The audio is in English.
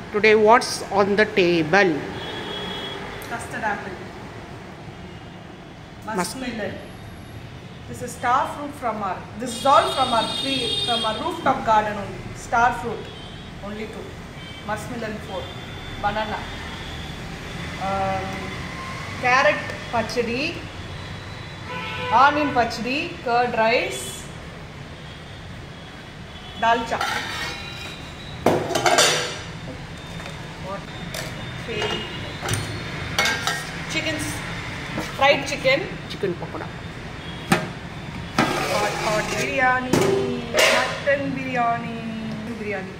Today what's on the table? Custard apple, muskmelon. This is star fruit from our. This is all from our tree, from our rooftop garden only. Star fruit, only 2. Muskmelon 4. Banana. Carrot pachadi. Onion pachadi. Curd rice. Dalcha. What? Okay. Chickens. Fried chicken. Chicken pakoda. Hot biryani, mutton biryani, biryani.